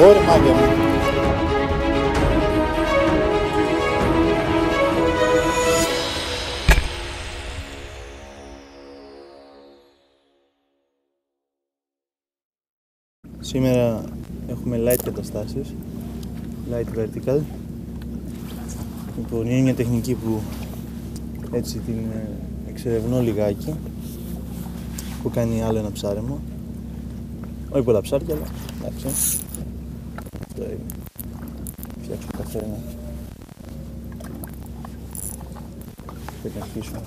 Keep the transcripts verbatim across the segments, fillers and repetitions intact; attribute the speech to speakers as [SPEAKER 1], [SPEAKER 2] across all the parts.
[SPEAKER 1] Ωραία μάγια μου. Σήμερα έχουμε light καταστάσεις, light vertical. Λοιπόν, είναι μια τεχνική που έτσι την εξερευνώ λιγάκι. Έχω κάνει άλλο ένα ψάρεμα. Όχι πολλά ψάρια, αλλά εντάξει. Τώρα είναι. Φτιάξω καθένα. Πρέπει να αρχίσουμε.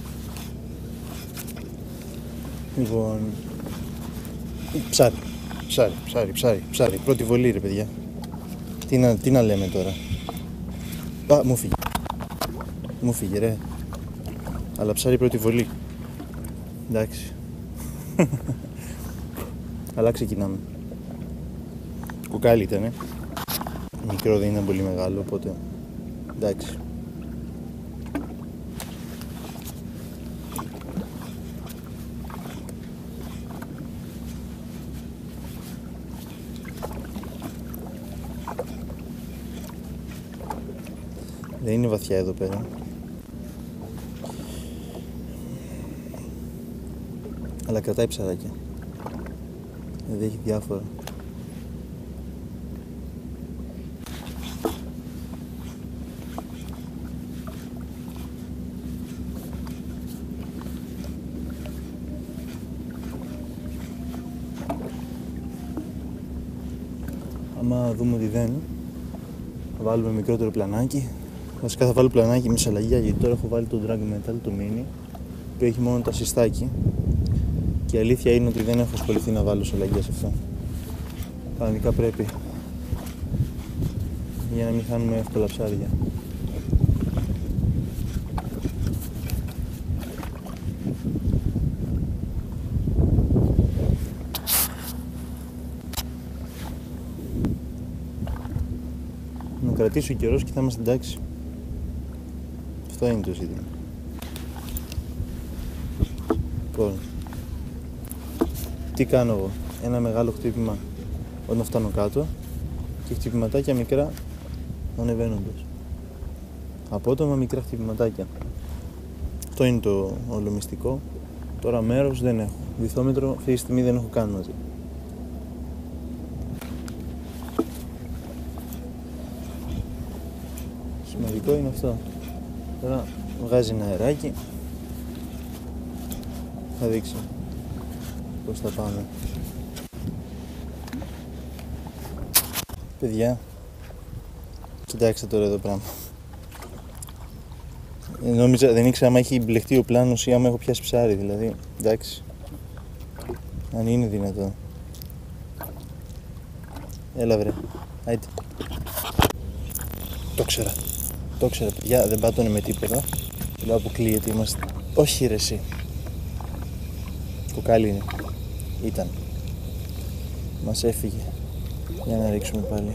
[SPEAKER 1] Λοιπόν, ψάρι, ψάρι, ψάρι, ψάρι, ψάρι. Πρώτη βολή ρε παιδιά. Τι να, τι να λέμε τώρα. Α, μου φύγε. Μου φύγε ρε. Αλλά ψάρι πρώτη βολή. Εντάξει. Αλλά ξεκινάμε. Κουκάλι ήτανε. Μικρό, δεν ήταν πολύ μεγάλο, οπότε εντάξει. Δεν είναι βαθιά εδώ πέρα. Αλλά κρατάει ψαράκια. Δηλαδή έχει διάφορα. Άμα δούμε ότι δεν, θα βάλουμε μικρότερο πλανάκι. Βασικά θα βάλω πλανάκι με σαλαγιά, γιατί τώρα έχω βάλει το Drag Metal, το mini, που έχει μόνο τα συστάκι. Και η αλήθεια είναι ότι δεν έχω ασχοληθεί να βάλω σαλαγιά σε αυτό. Κανονικά πρέπει, για να μην χάνουμε εύκολα ψάρια. Να κρατήσει ο καιρός και θα είμαστε εντάξει. Αυτό είναι το ζήτημα. Λοιπόν, τι κάνω εγώ? Ένα μεγάλο χτύπημα όταν φτάνω κάτω και χτυπηματάκια μικρά ανεβαίνοντας. Απότομα μικρά χτυπηματάκια. Αυτό είναι το όλο μυστικό. Τώρα μέρος δεν έχω. Βυθόμετρο αυτή τη στιγμή δεν έχω καν μαζί. Σημαντικό είναι αυτό. Τώρα βγάζει ένα αεράκι. Θα δείξω πώς θα πάμε. Παιδιά, κοιτάξτε τώρα εδώ πράγμα. Νόμιζα, δεν ήξερα άμα έχει μπλεχτεί ο πλάνος ή άμα έχω πιάσει ψάρι, δηλαδή, εντάξει. Αν είναι δυνατόν. Έλα βρε, άιτε. Το ξέρα. Το ξέρα παιδιά, δεν πάτωνε με τίποτα. Λέω αποκλείεται, είμαστε. Όχι ρε εσύ. Κουκάλι είναι. Ήταν. Μας έφυγε. Για να ρίξουμε πάλι.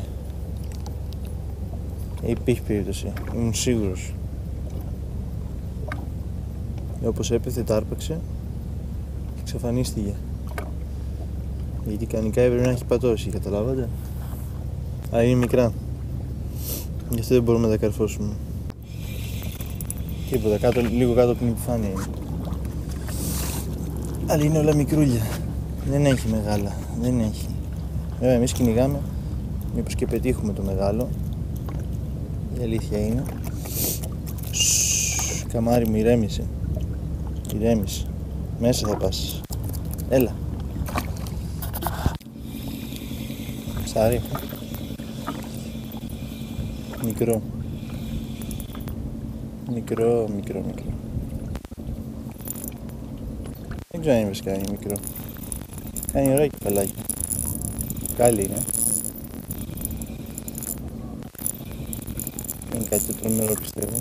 [SPEAKER 1] Ε, υπήρχε περίπτωση. Ήμουν σίγουρος. Ε, όπως έπεθε, τα άρπαξε και εξαφανίστηκε. Γιατί κανονικά έπρεπε να έχει πατώσει, καταλάβατε. Α, είναι μικρά. Γι' αυτό δεν μπορούμε να τα καρφώσουμε. Τίποτα, κάτω, λίγο κάτω από την επιφάνεια είναι. Αλλά είναι όλα μικρούλια. Δεν έχει μεγάλα. Δεν έχει. Βέβαια, εμείς κυνηγάμε. Μήπως και πετύχουμε το μεγάλο. Η αλήθεια είναι. Σσσσ, καμάρι μου, ηρέμησε. Ηρέμησε. Μέσα θα πας. Έλα. Ψάρι. Μικρό. Μικρό, μικρό, μικρό. Δεν ξέρω αν είναι βασικά είναι μικρό. Κάνει ωραία κεφαλάκι. Καλή είναι. Είναι κάτι το τρομερό πιστεύω.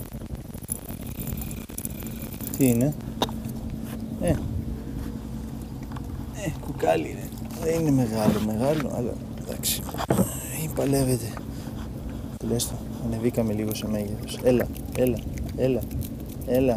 [SPEAKER 1] Τι είναι? Ε, ε, κουκάλι είναι. Δεν είναι μεγάλο, μεγάλο, αλλά εντάξει. Ή παλεύεται. Τουλάχιστον ανεβήκαμε λίγο σε μέγεθος. Έλα, έλα, έλα, έλα.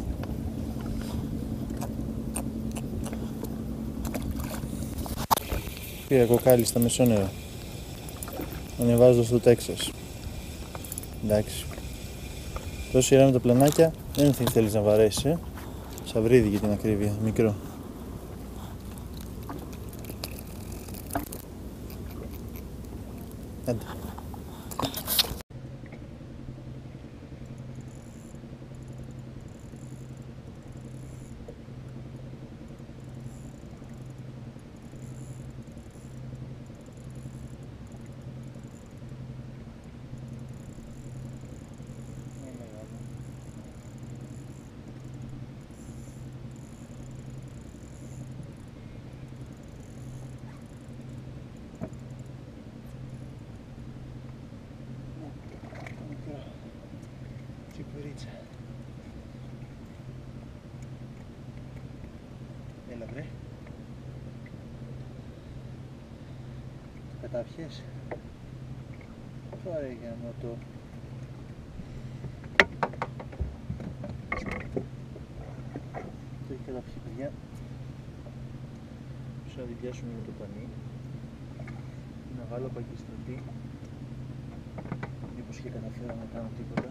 [SPEAKER 1] Πήρα κοκάλι στα μεσόνερα. Ανεβάζω στο Τέξας. Εντάξει. Τόση ώρα με τα πλανάκια δεν θέλεις να βαρέσεις, ε. Σαβρίδι για την ακρίβεια, μικρό. Άντε. Τσιπουρίτσα. Έλα βρε. Καταπιές. Τώρα για να το... Το έχει καταπιεί, παιδιά. Πρέπει να την πιάσουμε με το πανί. Να βάλω παγκιστρωτή. Μήπως και καταφέρω να κάνω τίποτα.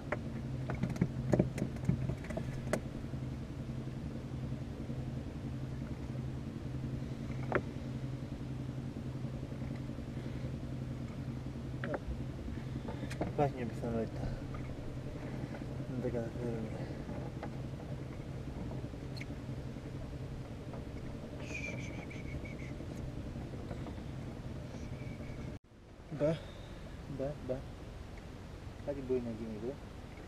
[SPEAKER 1] Υπάρχει μια πιθανότητα να τα καταφέρουμε. Μπα, μπα, μπα. Κάτι μπορεί να γίνει εδώ.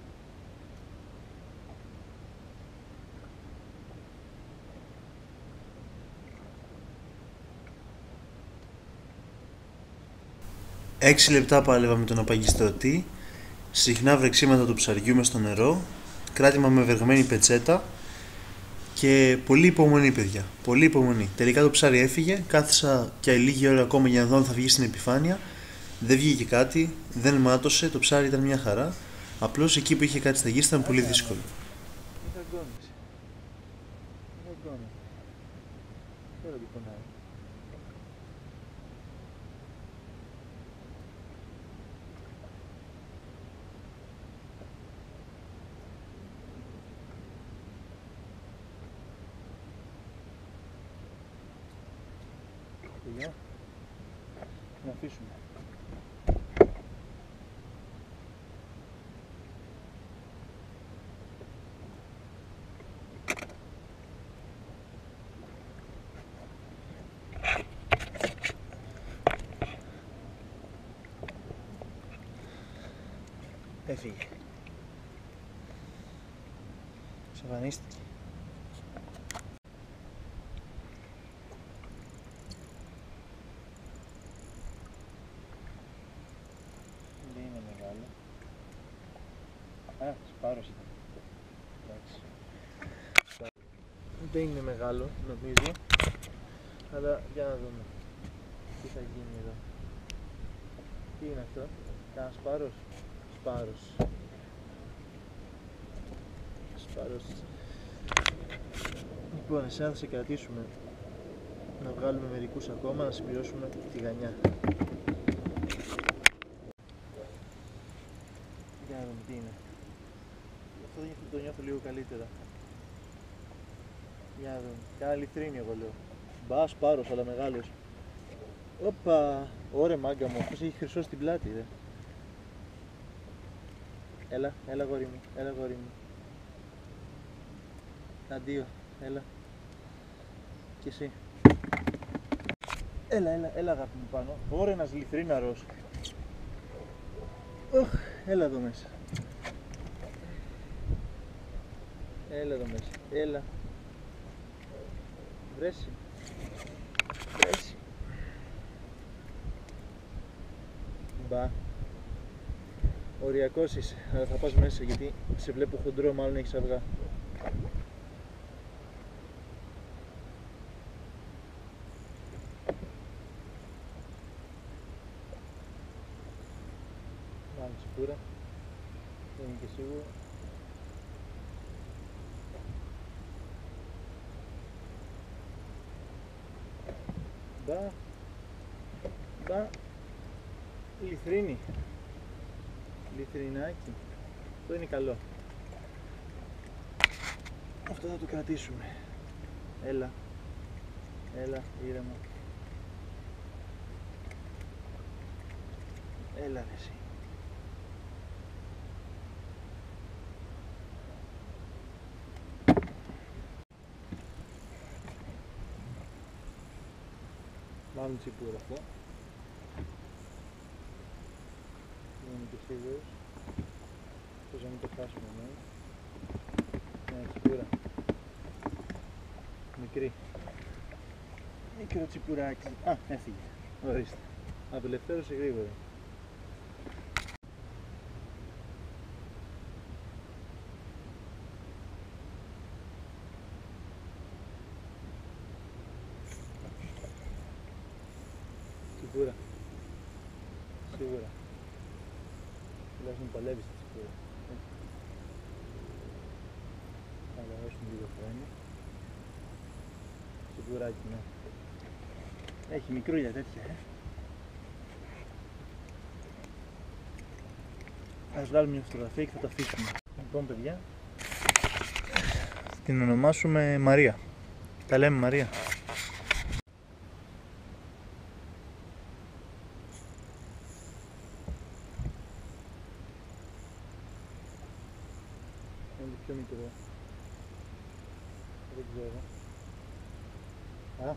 [SPEAKER 1] Έξι λεπτά πάλευα με τον απαγκιστρωτή, συχνά βρεξίματα του ψαριού μες στο νερό, κράτημα με βεργμένη πετσέτα και πολύ υπομονή, παιδιά. Πολύ υπομονή. Τελικά το ψάρι έφυγε, κάθισα και λίγη ώρα ακόμα για να δω αν θα βγει στην επιφάνεια. Δεν βγήκε κάτι, δεν μάτωσε, το ψάρι ήταν μια χαρά. Απλώς εκεί που είχε κάτι στα γύρια ήταν πολύ δύσκολο. Παιδιά, να αφήσουμε. Έφυγε. Ξαφανίστηκε. Δεν είναι μεγάλο. Α, σπάρος ήταν. Εντάξει. Δεν είναι μεγάλο, νομίζω. Αλλά για να δούμε τι θα γίνει εδώ. Τι είναι αυτό, κανένα σπάρος? Σπάρος. Σπάρος. Λοιπόν, εσένα θα σε κρατήσουμε να βγάλουμε μερικούς ακόμα, να συμπληρώσουμε τη γανιά. Για να δούμε τι είναι. Αυτό το νιώθω λίγο καλύτερα. Για να δούμε. Κάνα λιθρίνι εγώ λέω. Μπα, σπάρος, αλλά μεγάλος. Όπα! Ωρε μάγκα μου, αυτός έχει χρυσό στην πλάτη, δε. Έλα, έλα γόρι μου, έλα γόρι μου. Αντίο, έλα. Και εσύ. Έλα, έλα, έλα αγάπη μου πάνω. Ωρε ένας λιθρίναρος. Οχ, έλα εδώ μέσα. Έλα εδώ μέσα, έλα. Βρέσει. Βρέσει. Μπα. Οριακός είσαι, αλλά θα πας μέσα γιατί σε βλέπω χοντρό, μάλλον έχεις αυγά. Μάλλον σίγουρα, δεν είναι και σίγουρο. Μπα. Μπα. Λιθρίνη. Λιθρινάκι. Αυτό είναι καλό. Αυτό θα το κρατήσουμε. Έλα. Έλα, ήρεμα. Έλα ρε εσύ. Μάλλον τσιπούρα αυτό. Δεν είμαι και σίγουρος. Πώς να μην το χάσουμε ναι. Ναι, τσιπούρα. Μικρή. Μικρό τσιπουράκι. Α, έφυγε. Ορίστε. Απελευθέρωσε γρήγορα. Τσιπούρα. Σίγουρα. Τουλάχιστον παλεύει στη τσιπούρα. Θα λαώσουμε λίγο χρόνο. Τσιπουράκι, ναι. Έχει μικρούλια τέτοια, ε. Ας βγάλουμε μια φωτογραφία και θα τα αφήσουμε. Λοιπόν, παιδιά, την ονομάσουμε Μαρία. Τα λέμε Μαρία. Είναι πιο μικρό. Δεν ξέρω. Α,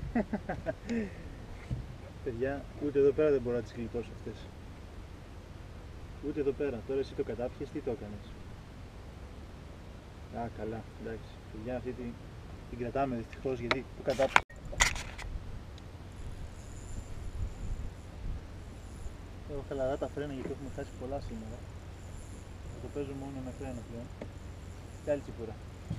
[SPEAKER 1] παιδιά, ούτε εδώ πέρα δεν μπορώ να τις γλιτώσω αυτές. Ούτε εδώ πέρα. Τώρα εσύ το κατάπιες, τι το έκανες? Α, καλά, εντάξει. Παιδιά, αυτή την, την κρατάμε δυστυχώς γιατί το κατάπιες. Έχω χαλαρά τα φρένα γιατί έχουμε χάσει πολλά σήμερα. Θα το παίζω μόνο με φρένα πλέον. Και άλλη τσιπούρα.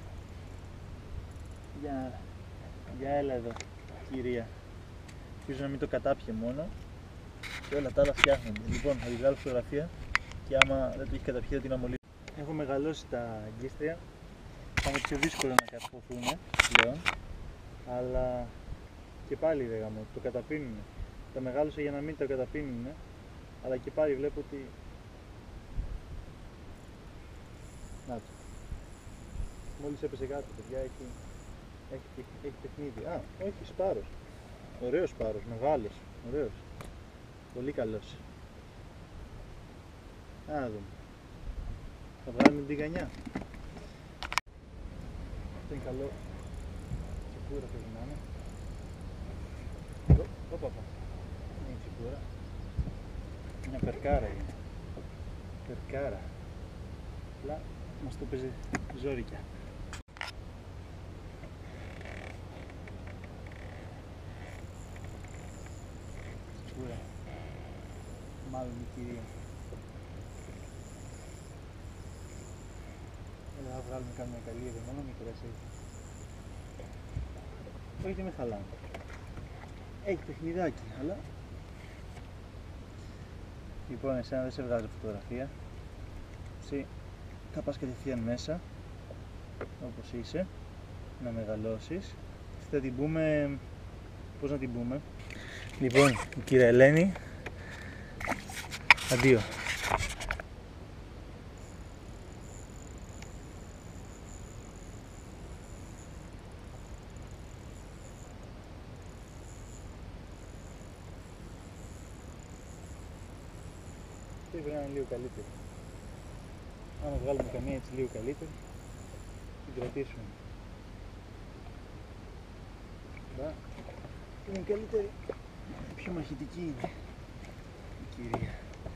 [SPEAKER 1] Για, για έλα εδώ, κυρία. Ελπίζω να μην το κατάπιε μόνο και όλα τα άλλα φτιάχνονται. Λοιπόν, θα τη βγάλω φωτογραφία και άμα δεν το έχει καταπιεί θα την αμολύσω. Έχω μεγαλώσει τα αγκίστρια. Θα είναι πιο δύσκολο να καταπωθούν πλέον. Αλλά και πάλι ρε γαμώ, το καταπίνουν. Τα μεγάλωσα για να μην το καταπίνουν. Αλλά και πάλι βλέπω ότι... Να το. Μόλις έπεσε κάτω, παιδιά, έχει, έχει, έχει παιχνίδι. Α, όχι, σπάρος. Ωραίος σπάρος, μεγάλος, ωραίος. Πολύ καλός. Να δούμε. Θα βγάλουμε την τηγανιά. Αυτό είναι καλό. Τσιπούρα πρέπει να είναι. Ωπα, ωπα. Είναι η τσιπούρα. Μια περκάρα είναι. Περκάρα. Απλά μας το παίζει ζόρικια. Τσιπούρα. Μάλλον η κυρία. Εδώ θα βγάλουμε κάμια καλή εδώ, μόνο μικρές έχει. Όχι και με χαλάνε. Έχει παιχνιδάκι, αλλά... Λοιπόν, εσένα δεν σε βγάζω φωτογραφία. Εσύ θα πας κατευθείαν μέσα, όπως είσαι, να μεγαλώσεις. Θα την πούμε... πώς να την πούμε. Λοιπόν, η κυρία Ελένη, αντίο. Πρέπει να είναι λίγο καλύτερη. Άμα βγάλουμε καμία έτσι λίγο καλύτερη, την κρατήσουμε. Μπα, είναι καλύτερη, πιο μαχητική είναι η κυρία.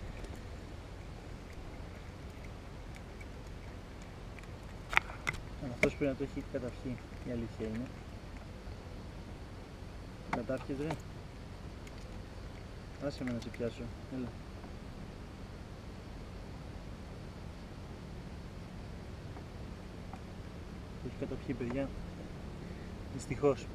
[SPEAKER 1] Αυτός πρέπει να το έχει καταπιεί, η αλήθεια είναι. Κατάπιες ρε. Άσε με να σε πιάσω, έλα. Το έχει καταπιεί παιδιά, δυστυχώς.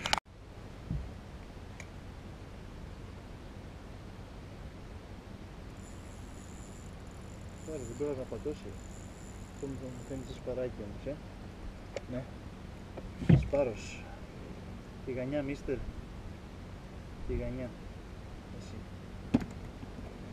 [SPEAKER 1] Τώρα δεν πρέπει να πατώσει. Αυτό μου κάνει σε σπαράκι όμως, ε. Ναι. Σπάρος. Τηγανιά, μίστερ. Τηγανιά. Εσύ.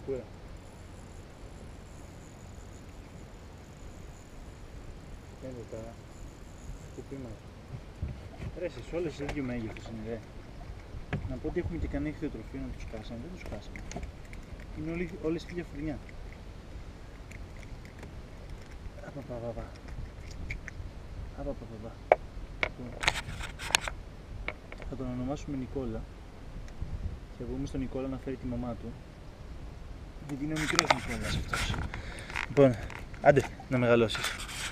[SPEAKER 1] Πού Πέντε τώρα. Κουπίματα. Ρε εσείς όλες σε ίδιο μέγεθος είναι ρε. Να πω ότι έχουμε και κανένα ηχθειοτροφείο να τους κάσαμε. Δεν τους κάσαμε. Είναι όλοι, όλες ίδια φουρνιά. Απαπαπαπα. Απαπαπαπα. Θα τον ονομάσουμε Νικόλα. Θα πούμε στον Νικόλα να φέρει τη μαμά του. Γιατί είναι ο μικρός Νικόλας αυτός. Λοιπόν, άντε να μεγαλώσεις.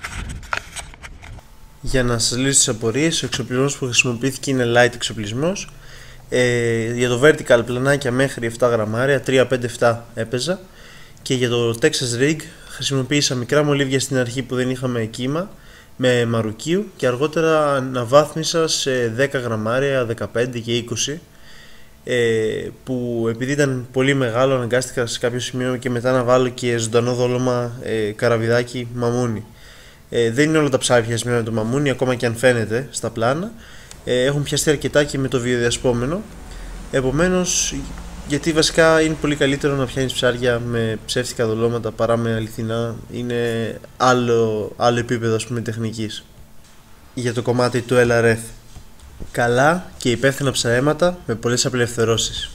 [SPEAKER 1] Για να σας λύσω τις απορίες, ο εξοπλισμός που χρησιμοποιήθηκε είναι light εξοπλισμός. Ε, για το vertical πλανάκια μέχρι επτά γραμμάρια, τρία πέντε επτά έπαιζα. Και για το Texas Rig χρησιμοποίησα μικρά μολύβια στην αρχή που δεν είχαμε κύμα με μαρουκίου και αργότερα αναβάθμισα σε δέκα γραμμάρια, δεκαπέντε και είκοσι. Ε, που επειδή ήταν πολύ μεγάλο αναγκάστηκα σε κάποιο σημείο και μετά να βάλω και ζωντανό δόλωμα ε, καραβιδάκι μαμούνι. Ε, δεν είναι όλα τα ψάρια πιασμένα με το μαμούνι, ακόμα και αν φαίνεται στα πλάνα. Ε, έχουν πιαστεί αρκετά και με το βιοδιασπόμενο. Επομένως, γιατί βασικά είναι πολύ καλύτερο να πιάνεις ψάρια με ψεύτικα δολώματα παρά με αληθινά. Είναι άλλο, άλλο επίπεδο, ας πούμε, τεχνικής. Για το κομμάτι του ελ αρ εφ. Καλά και υπεύθυνα ψαρέματα με πολλές απελευθερώσεις.